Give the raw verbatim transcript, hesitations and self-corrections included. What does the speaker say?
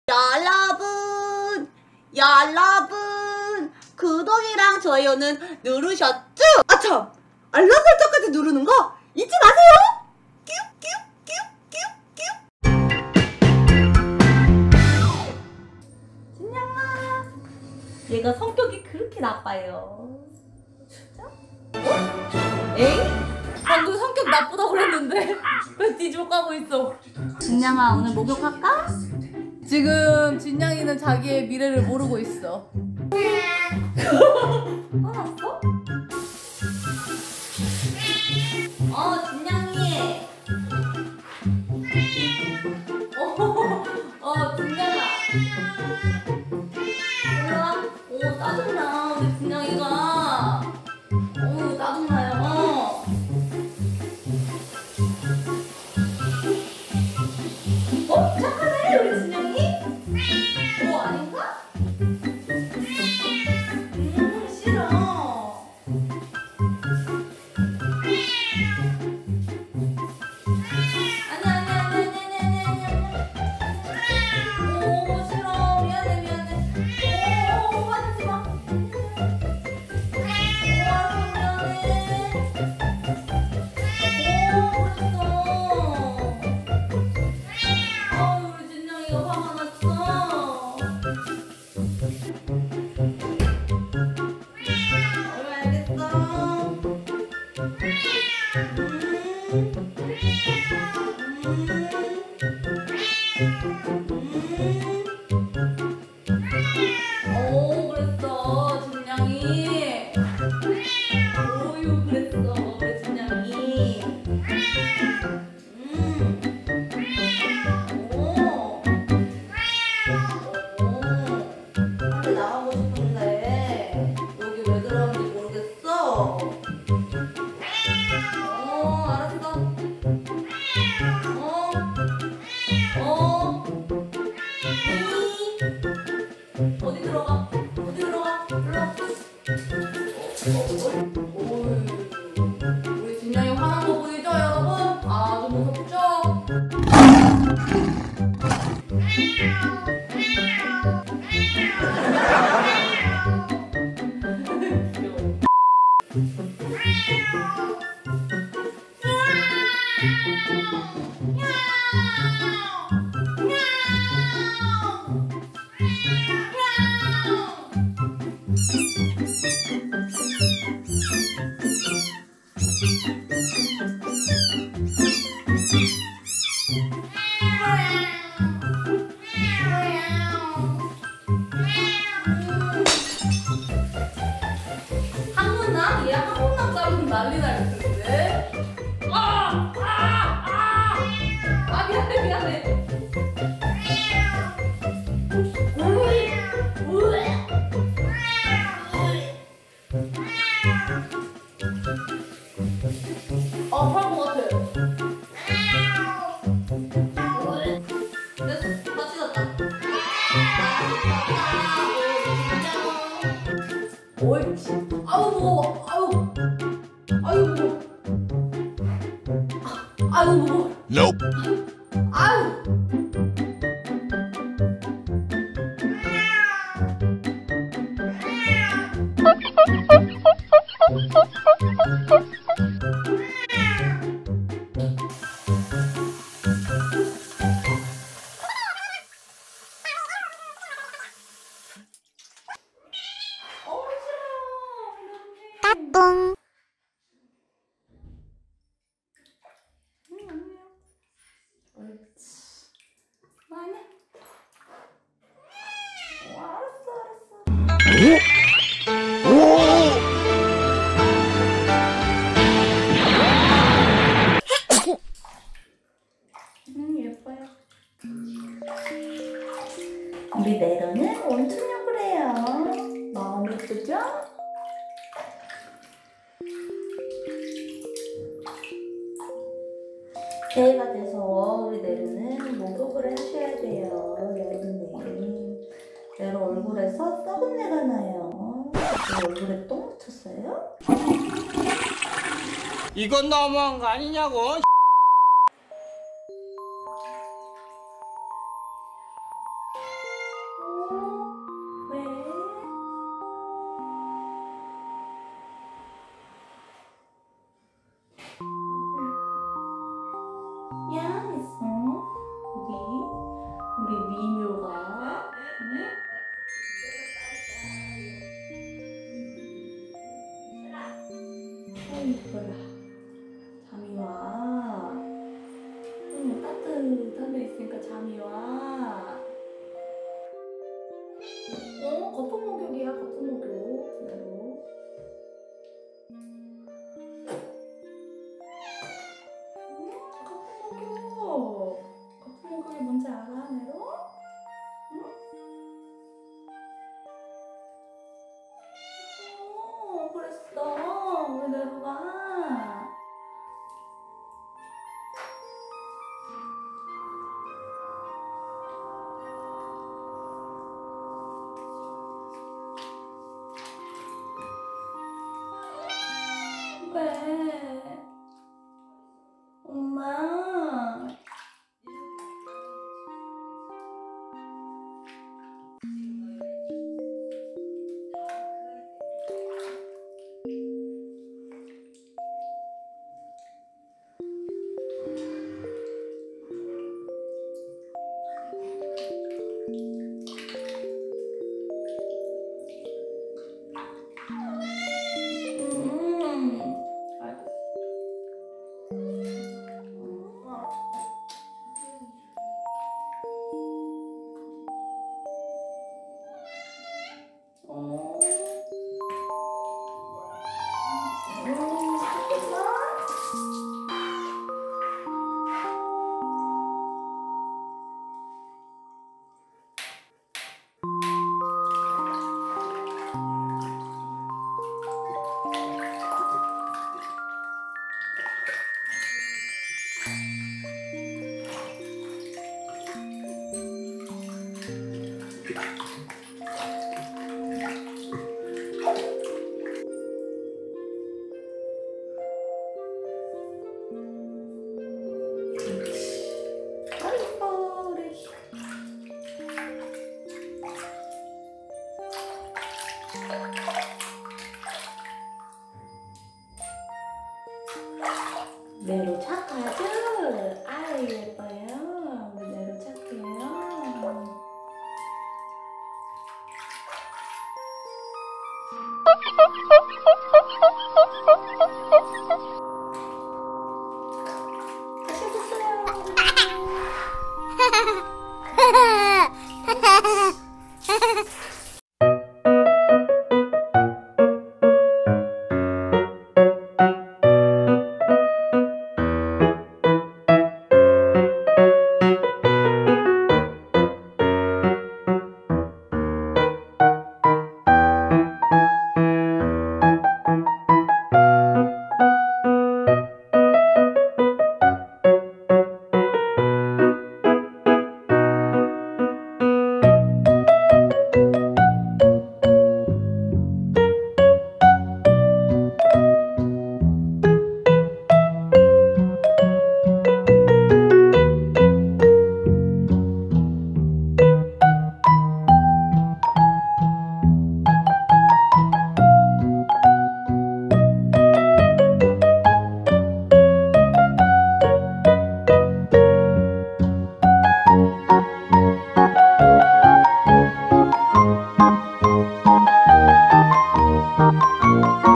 여러분 여러분 구독이랑 좋아요는 누르셨죠? 아참! 알람 설정까지 누르는 거 잊지 마세요! 진양아, 얘가 성격이 그렇게 나빠요. 진짜? 어? 에이? 방금 성격 나쁘다고 그랬는데 왜 뒤집어 까고 있어? 진양아, 오늘 목욕할까? 지금 진양이는 자기의 미래를 모르고 있어. 화났어? 어, 진양이. 어, 어, 진양아. 올라와. 오, 짜증나. 우리 진양이가. 오, 짜증나요. 어, 착하네, 우리 진양이. 오, 아닌가? 음, 싫어. 아니, 아니, 아니, 아니, 아니, 아니, 아니. 오, 싫어. 미안해, 미안해. 오, 화내지 마. 오, 알았어, 미안해. 오, 그랬어. 아, 우리 진양이가 화가 났어. 어, 알겠어. 오, 그랬어, 진양이. 오유, 그랬어, 우리 진양이. 음. 오. 오. 빨리 나가고 싶은데 여기 왜 들어왔는지 모르겠어. 어, 알았어. 어. 어. 이. 어디 들어가? 어디 들어가? 들어가. 오, 우리 진양이 화난 거 보이죠, 여러분? 아주 무섭죠? 한문남? 얘 한문남 자르면 난리 날 텐데. 아! 아! 아! 아, 미안해, 미안해. 아, 팔 것 같아. 됐어, 다 찢었다. 옳지. 아우, 무거워. 아우. 아유, 무거워. 아, 아유, 무거워. Nope. 아유. 어, 싫어요. 까꿍. 옳지. 아니야. 어, 알았어, 알았어. 음, 예뻐요. 우리 네로는 엄청 요구래요. 너무 예쁘죠? 새해가 돼서 우리 네로는 목욕을 하셔야 돼요. 여러분들, 네로 얼굴에서 썩은 내가 나요. 얼굴에 똥 묻혔어요? 이건 너무한 거 아니냐고. 왜? 미안했어. 우리 우리 미묘가. 응? 아이 이뻐라. 잠이 와. 응, 따뜻한 데 있으니까 잠이 와. 어? 거품 목욕이야, 거품 목욕. 그대로. 응? 거품 목욕. 거품 목욕이 뭔지 알아, 네로? 응? 어, 그랬어. 우리 네로가. 왜? 엄마. 음. 알겠어. 어. 음, 좋겠다. 아이고, 우리. 네로 착하죠? 아유 예뻐요. 우리 네로 착해요. 다시 해줬어요.